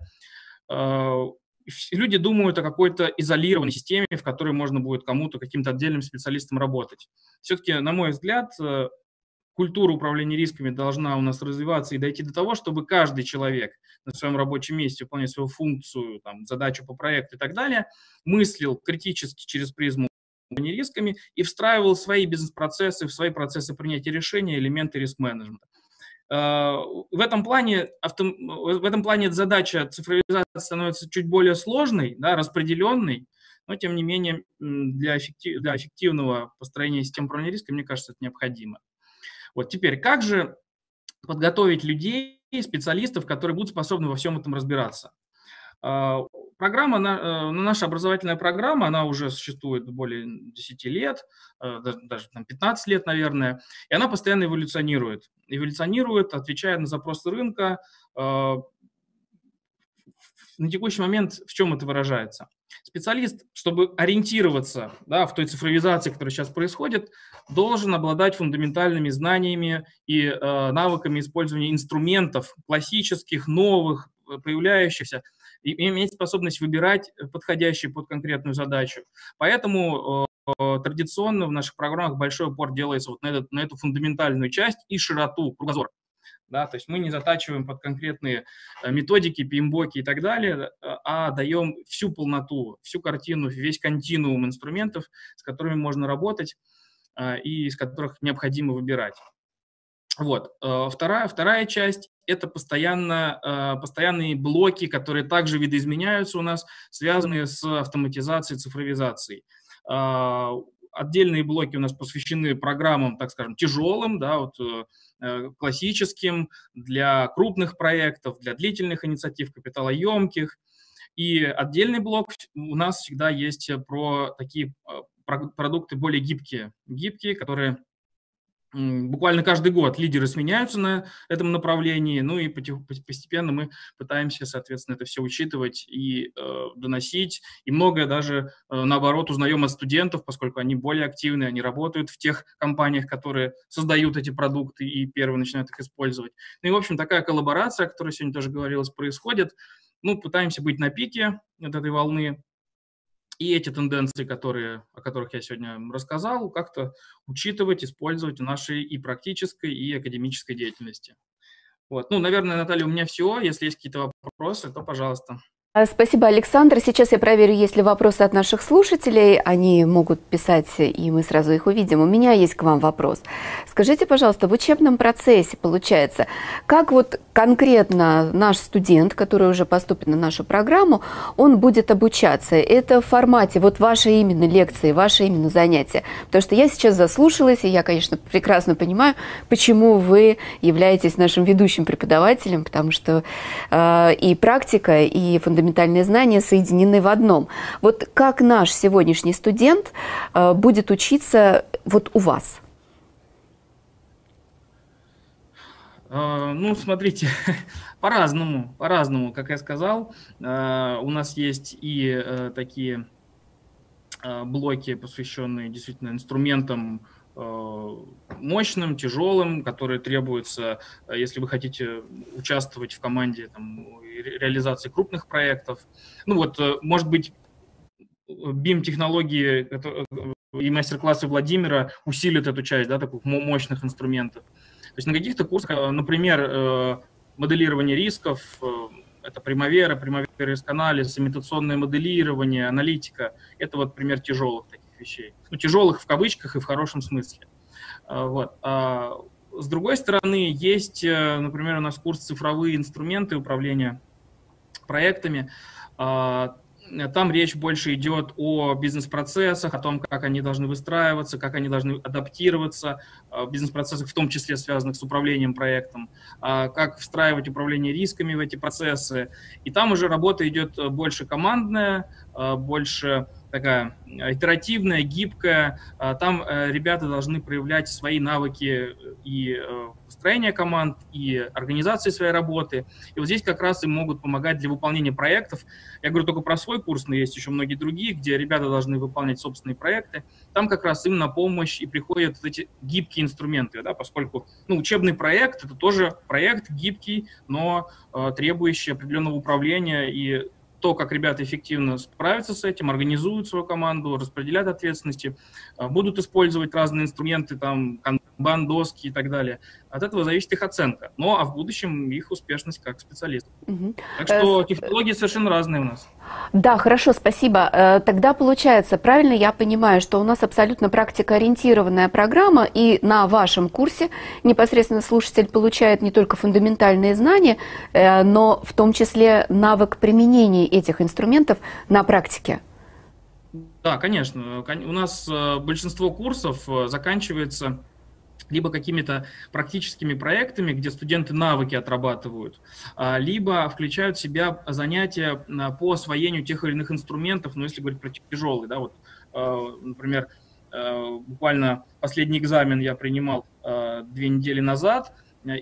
Speaker 3: Люди думают о какой-то изолированной системе, в которой можно будет кому-то, каким-то отдельным специалистам работать. Все-таки, на мой взгляд, культура управления рисками должна у нас развиваться и дойти до того, чтобы каждый человек на своем рабочем месте, выполняя свою функцию, там, задачу по проекту и так далее, мыслил критически через призму управления рисками и встраивал в свои бизнес-процессы, в свои процессы принятия решений элементы риск-менеджмента. В этом плане задача цифровизации становится чуть более сложной, да, распределенной, но, тем не менее, для эффективного построения систем управления рисками, мне кажется, это необходимо. Вот теперь, как же подготовить людей, специалистов, которые будут способны во всем этом разбираться? Наша образовательная программа, она уже существует более 10 лет, даже 15 лет, наверное, и она постоянно эволюционирует. Отвечая на запросы рынка. На текущий момент в чем это выражается? Специалист, чтобы ориентироваться, да, в той цифровизации, которая сейчас происходит, должен обладать фундаментальными знаниями и навыками использования инструментов классических, новых, появляющихся, и иметь способность выбирать подходящие под конкретную задачу. Поэтому традиционно в наших программах большой упор делается вот на эту фундаментальную часть и широту, кругозор. Да, то есть мы не затачиваем под конкретные методики, PMBOK и так далее, а даем всю полноту, всю картину, весь континуум инструментов, с которыми можно работать и из которых необходимо выбирать. Вот. Вторая часть – это постоянные блоки, которые также видоизменяются у нас, связанные с автоматизацией, цифровизацией. Отдельные блоки у нас посвящены программам, так скажем, тяжелым, да, вот, классическим, для крупных проектов, для длительных инициатив, капиталоемких. И отдельный блок у нас всегда есть про такие продукты более гибкие, которые буквально каждый год лидеры сменяются на этом направлении, ну и постепенно мы пытаемся, соответственно, это все учитывать и доносить. И многое даже, наоборот, узнаем от студентов, поскольку они более активны, они работают в тех компаниях, которые создают эти продукты и первые начинают их использовать. Ну и, в общем, такая коллаборация, о которой сегодня тоже говорилось, происходит. Ну, пытаемся быть на пике вот этой волны. И эти тенденции, о которых я сегодня рассказал, как-то учитывать, использовать в нашей и практической, и академической деятельности. Вот. Ну, наверное, Наталья, у меня все. Если есть какие-то вопросы, то пожалуйста.
Speaker 1: Спасибо, Александр. Сейчас я проверю, есть ли вопросы от наших слушателей. Они могут писать, и мы сразу их увидим. У меня есть к вам вопрос. Скажите, пожалуйста, в учебном процессе, получается, как вот конкретно наш студент, который уже поступит на нашу программу, он будет обучаться? Это в формате вот вашей именно лекции, ваши именно занятия? Потому что я сейчас заслушалась, и я, конечно, прекрасно понимаю, почему вы являетесь нашим ведущим преподавателем, потому что и практика, и фундаментальные знания соединены в одном. Вот как наш сегодняшний студент будет учиться вот у вас?
Speaker 3: Ну, смотрите, по-разному, как я сказал. У нас есть и такие блоки, посвященные действительно инструментам мощным, тяжелым, которые требуются, если вы хотите участвовать в команде реализации крупных проектов. Ну вот, может быть, BIM-технологии и мастер-классы Владимира усилят эту часть, да, таких мощных инструментов. То есть на каких-то курсах, например, моделирование рисков, это Primavera риск-анализ, имитационное моделирование, аналитика, это вот пример тяжелых таких вещей. Ну, тяжелых в кавычках и в хорошем смысле. Вот. С другой стороны, есть, например, у нас курс «Цифровые инструменты управления проектами». Там речь больше идет о бизнес-процессах, о том, как они должны выстраиваться, как они должны адаптироваться, бизнес-процессах, в том числе связанных с управлением проектом, как встраивать управление рисками в эти процессы. И там уже работа идет больше командная, больше такая итеративная, гибкая. Там ребята должны проявлять свои навыки и построения команд, и организации своей работы. И вот здесь как раз им могут помогать для выполнения проектов. Я говорю только про свой курс, но есть еще многие другие, где ребята должны выполнять собственные проекты. Там как раз им на помощь и приходят вот эти гибкие инструменты, да, поскольку учебный проект – это тоже проект гибкий, но требующий определенного управления, и то, как ребята эффективно справятся с этим, организуют свою команду, распределят ответственности, будут использовать разные инструменты, там, канбан, доски и так далее. От этого зависит их оценка. Ну, а в будущем их успешность как специалистов. Так что технологии совершенно разные у нас.
Speaker 1: Да, хорошо, спасибо. Тогда получается, правильно я понимаю, что у нас абсолютно практикоориентированная программа, и на вашем курсе непосредственно слушатель получает не только фундаментальные знания, но в том числе навык применения этих инструментов на практике.
Speaker 3: Да, конечно. У нас большинство курсов заканчивается либо какими-то практическими проектами, где студенты навыки отрабатывают, либо включают в себя занятия по освоению тех или иных инструментов, ну, если говорить про тяжелые, да, вот, например, буквально последний экзамен я принимал 2 недели назад,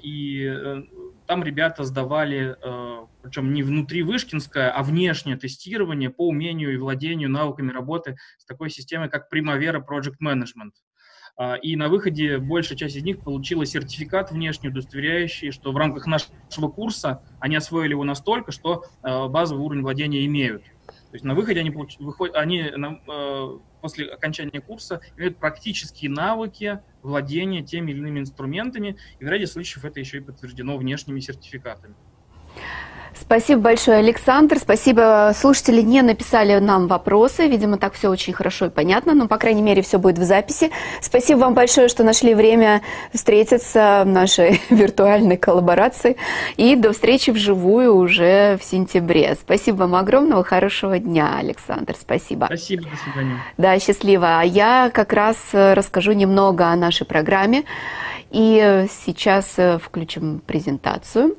Speaker 3: и там ребята сдавали, причем не внутри Вышкинское, а внешнее тестирование по умению и владению навыками работы с такой системой, как Primavera Project Management. И на выходе большая часть из них получила сертификат внешне удостоверяющий, что в рамках нашего курса они освоили его настолько, что базовый уровень владения имеют. То есть на выходе они после окончания курса имеют практические навыки владения теми или иными инструментами, и в ряде случаев это еще и подтверждено внешними сертификатами.
Speaker 1: Спасибо большое, Александр. Спасибо. Слушатели не написали нам вопросы. Видимо, так все очень хорошо и понятно. Но, по крайней мере, все будет в записи. Спасибо вам большое, что нашли время встретиться в нашей виртуальной коллаборации. И до встречи вживую уже в сентябре. Спасибо вам огромного. Хорошего дня, Александр. Спасибо.
Speaker 3: Спасибо. До свидания.
Speaker 1: Да, счастливо. А я как раз расскажу немного о нашей программе. И сейчас включим презентацию.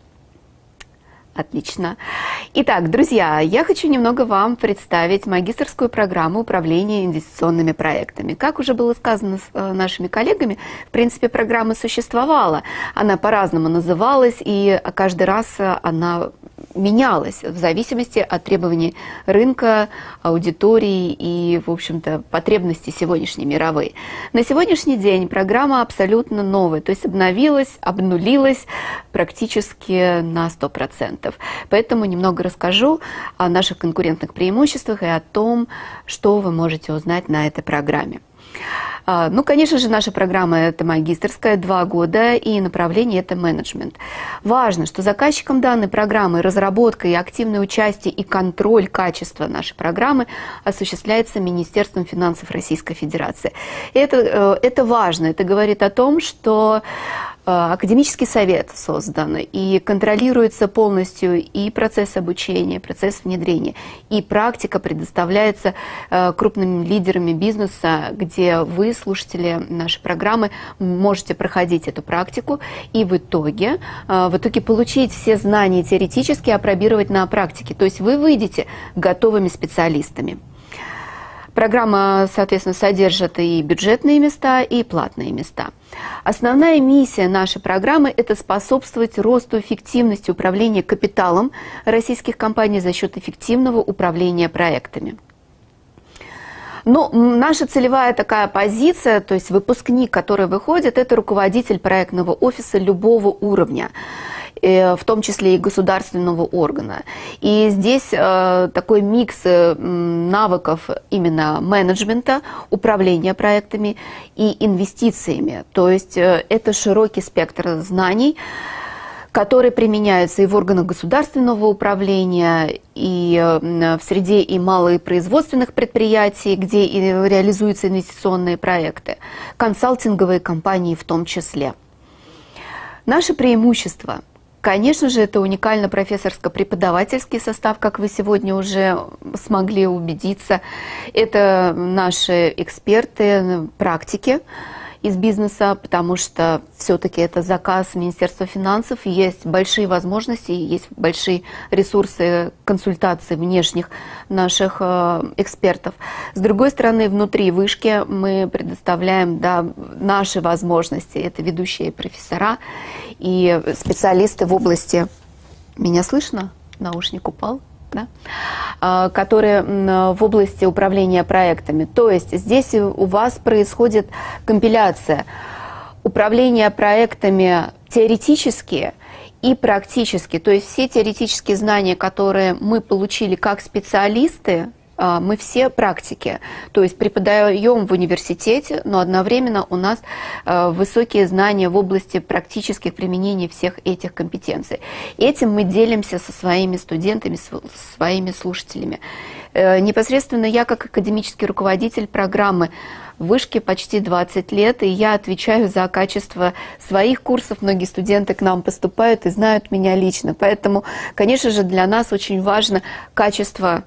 Speaker 1: Отлично. Итак, друзья, я хочу немного вам представить магистерскую программу управления инвестиционными проектами. Как уже было сказано нашими коллегами, в принципе, программа существовала. Она по-разному называлась, и каждый раз она менялась в зависимости от требований рынка, аудитории и, в общем-то, потребностей сегодняшней мировой. На сегодняшний день программа абсолютно новая, то есть обнулилась практически на 100%. Поэтому немного расскажу о наших конкурентных преимуществах и о том, что вы можете узнать на этой программе. Ну, конечно же, наша программа – это магистерская, 2 года, и направление – это менеджмент. Важно, что заказчиком данной программы разработка и активное участие и контроль качества нашей программы осуществляется Министерством финансов Российской Федерации. Это важно, это говорит о том, что академический совет создан, и контролируется полностью и процесс обучения, процесс внедрения, и практика предоставляется крупными лидерами бизнеса, где вы, слушатели нашей программы, можете проходить эту практику и в итоге получить все знания теоретически и апробировать на практике. То есть вы выйдете готовыми специалистами. Программа, соответственно, содержит и бюджетные места, и платные места. Основная миссия нашей программы – это способствовать росту эффективности управления капиталом российских компаний за счет эффективного управления проектами. Но наша целевая такая позиция, то есть выпускник, который выходит, это руководитель проектного офиса любого уровня, в том числе и государственного органа. И здесь такой микс навыков именно менеджмента, управления проектами и инвестициями. То есть это широкий спектр знаний, которые применяются и в органах государственного управления, и в среде и малых производственных предприятий, где и реализуются инвестиционные проекты, консалтинговые компании в том числе. Наше преимущество – конечно же, это уникально профессорско-преподавательский состав, как вы сегодня уже смогли убедиться. Это наши эксперты, практики из бизнеса, потому что все-таки это заказ Министерства финансов, есть большие возможности, есть большие ресурсы консультаций внешних наших экспертов. С другой стороны, внутри вышки мы предоставляем наши возможности. Это ведущие профессора и специалисты в области... Меня слышно? Наушник упал? Да? Которые в области управления проектами. То есть здесь у вас происходит компиляция управления проектами теоретические и практически. То есть все теоретические знания, которые мы получили как специалисты, мы все практики, то есть преподаем в университете, но одновременно у нас высокие знания в области практических применений всех этих компетенций. Этим мы делимся со своими студентами, со своими слушателями. Непосредственно я, как академический руководитель программы в Вышке почти 20 лет, и я отвечаю за качество своих курсов. Многие студенты к нам поступают и знают меня лично. Поэтому, конечно же, для нас очень важно качество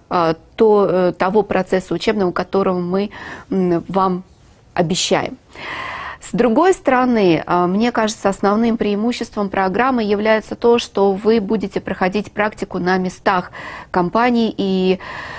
Speaker 1: того процесса учебного, которого мы вам обещаем. С другой стороны, мне кажется, основным преимуществом программы является то, что вы будете проходить практику на местах компаний, и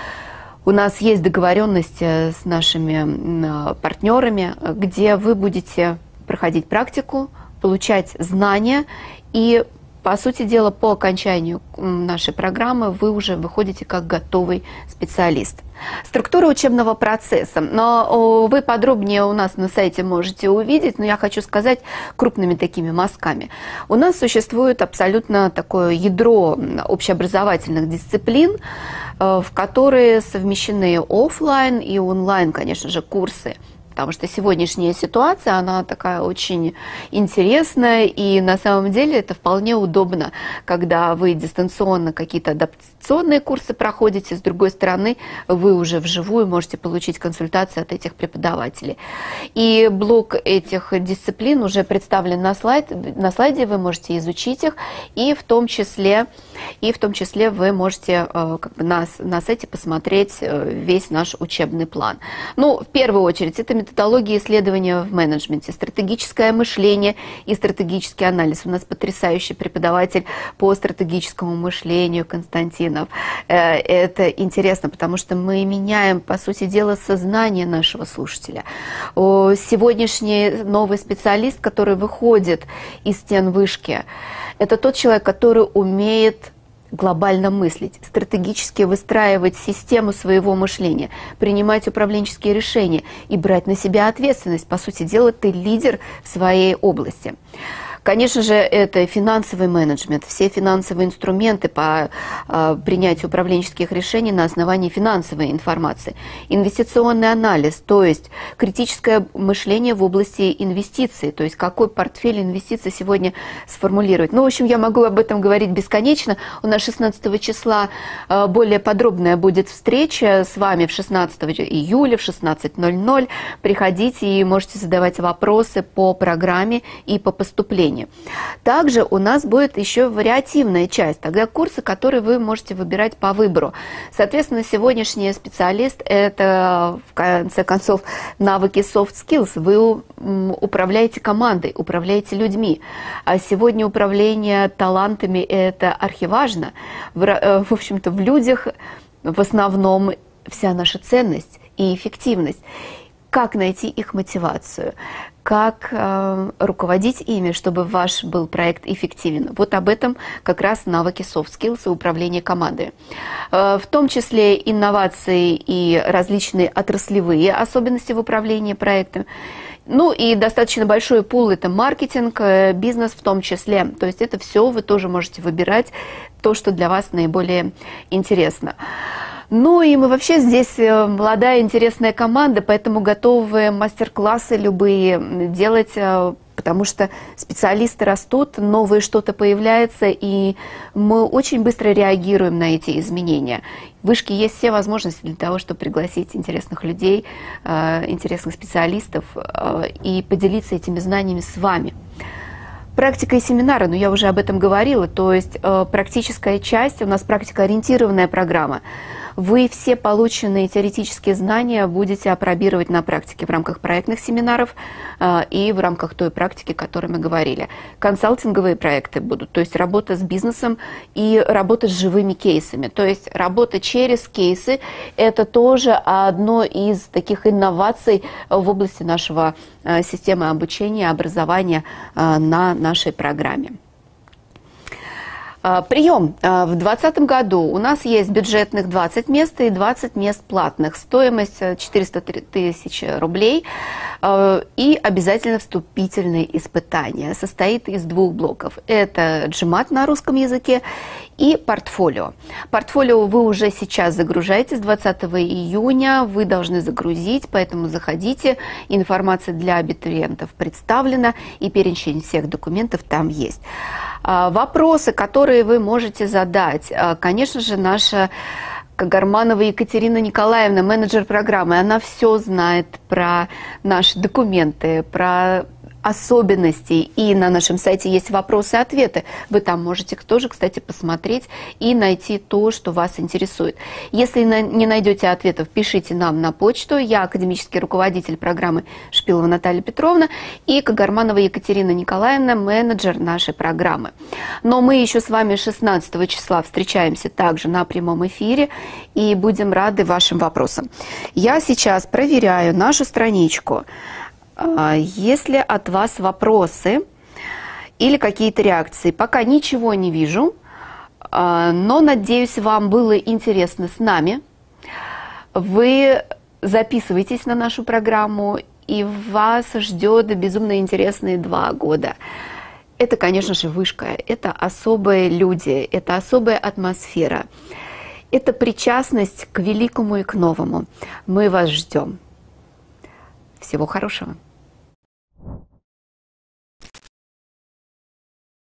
Speaker 1: у нас есть договоренность с нашими партнерами, где вы будете проходить практику, получать знания, и, по сути дела, по окончанию нашей программы вы уже выходите как готовый специалист. Структура учебного процесса. Но вы подробнее у нас на сайте можете увидеть, но я хочу сказать крупными такими мазками. У нас существует абсолютно такое ядро общеобразовательных дисциплин, в которые совмещены офлайн и онлайн, конечно же, курсы. Потому что сегодняшняя ситуация, она такая очень интересная, и на самом деле это вполне удобно, когда вы дистанционно какие-то адаптационные курсы проходите, с другой стороны, вы уже вживую можете получить консультации от этих преподавателей. И блок этих дисциплин уже представлен на слайде, вы можете изучить их, и в том числе вы можете на сайте посмотреть весь наш учебный план. Ну, в первую очередь, это методология исследования в менеджменте, стратегическое мышление и стратегический анализ. У нас потрясающий преподаватель по стратегическому мышлению Константинов. Это интересно, потому что мы меняем, по сути дела, сознание нашего слушателя. Сегодняшний новый специалист, который выходит из стен вышки, это тот человек, который умеет глобально мыслить, стратегически выстраивать систему своего мышления, принимать управленческие решения и брать на себя ответственность. По сути дела, ты лидер в своей области. Конечно же, это финансовый менеджмент, все финансовые инструменты по принятию управленческих решений на основании финансовой информации, инвестиционный анализ, то есть критическое мышление в области инвестиций, то есть какой портфель инвестиций сегодня сформулировать. Ну, в общем, я могу об этом говорить бесконечно. У нас 16 числа более подробная будет встреча с вами в 16 июля в 16:00. Приходите и можете задавать вопросы по программе и по поступлению. Также у нас будет еще вариативная часть, тогда курсы, которые вы можете выбирать по выбору. Соответственно, сегодняшний специалист – это, в конце концов, навыки soft skills. Вы управляете командой, управляете людьми. А сегодня управление талантами – это архиважно. В общем-то, в людях в основном вся наша ценность и эффективность. Как найти их мотивацию? Как руководить ими, чтобы ваш был проект эффективен? Вот об этом как раз навыки soft skills и управление командой. В том числе инновации и различные отраслевые особенности в управлении проектом. Ну и достаточно большой пул – это маркетинг, бизнес в том числе. То есть это все вы тоже можете выбирать, то, что для вас наиболее интересно. Ну и мы вообще здесь молодая интересная команда, поэтому готовы мастер-классы любые делать, потому что специалисты растут, новые что-то появляется, и мы очень быстро реагируем на эти изменения. В Вышке есть все возможности для того, чтобы пригласить интересных людей, интересных специалистов и поделиться этими знаниями с вами. Практика и семинары, я уже об этом говорила, то есть практическая часть, у нас практикоориентированная программа. Вы все полученные теоретические знания будете апробировать на практике в рамках проектных семинаров и в рамках той практики, о которой мы говорили. Консалтинговые проекты будут, то есть работа с бизнесом и работа с живыми кейсами. То есть работа через кейсы – это тоже одно из таких инноваций в области нашего системы обучения, образования на нашей программе. Прием. В 2020 году у нас есть бюджетных 20 мест и 20 мест платных. Стоимость 400 тысяч рублей. И обязательно вступительные испытания. Состоит из двух блоков. Это GMAT на русском языке и портфолио. Портфолио вы уже сейчас загружаете с 20 июня. Вы должны загрузить, поэтому заходите. Информация для абитуриентов представлена и перечень всех документов там есть. Вопросы, которые вы можете задать, конечно же, наша Кагарманова Екатерина Николаевна, менеджер программы, она все знает про наши документы, про особенности. И на нашем сайте есть вопросы и ответы. Вы там можете тоже, кстати, посмотреть и найти то, что вас интересует. Если не найдете ответов, пишите нам на почту. Я академический руководитель программы Шпилова Наталья Петровна и Кагарманова Екатерина Николаевна, менеджер нашей программы. Но мы еще с вами 16 числа встречаемся также на прямом эфире и будем рады вашим вопросам. Я сейчас проверяю нашу страничку. Если от вас вопросы или какие-то реакции, пока ничего не вижу, но, надеюсь, вам было интересно с нами. Вы записывайтесь на нашу программу, и вас ждет безумно интересные 2 года. Это, конечно же, Вышка, это особые люди, это особая атмосфера, это причастность к великому и к новому. Мы вас ждем. Всего хорошего.